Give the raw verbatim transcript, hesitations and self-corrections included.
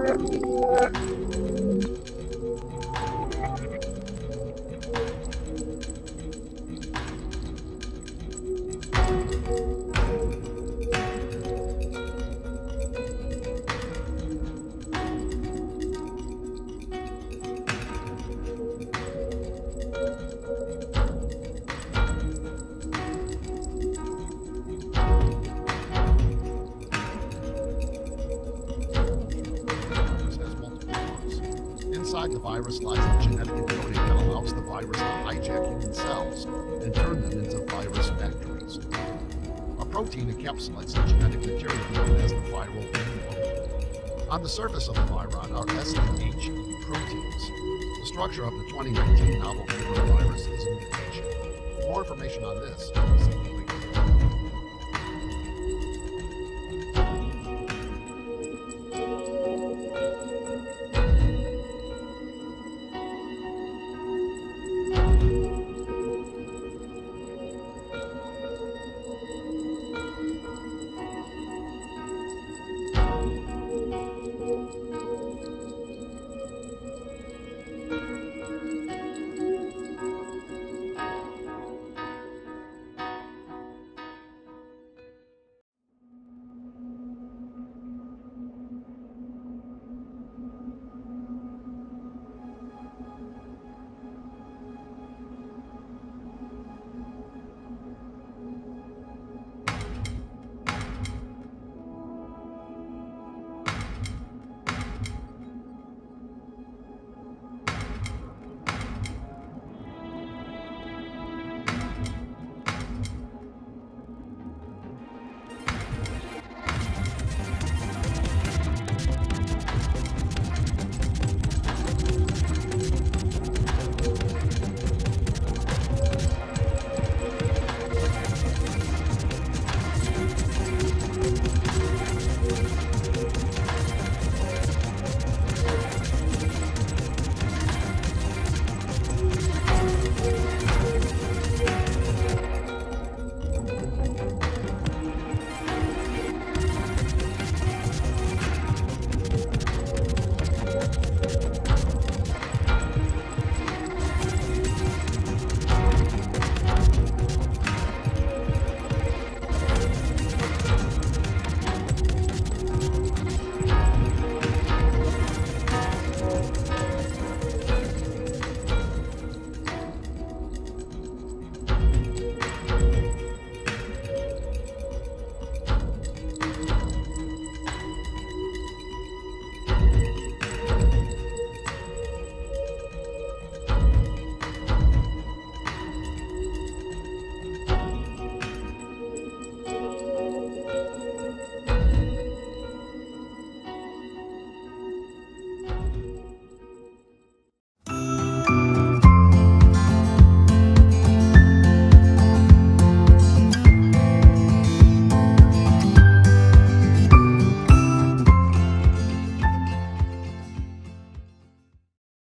Inside the virus lies a genetic encoding that allows the virus to hijack human cells and turn them into virus factories. A protein encapsulates the genetic material known as the viral payload. On the surface of the viron are S and H proteins. The structure of the twenty nineteen novel coronavirus is a mutation. For more information on this, see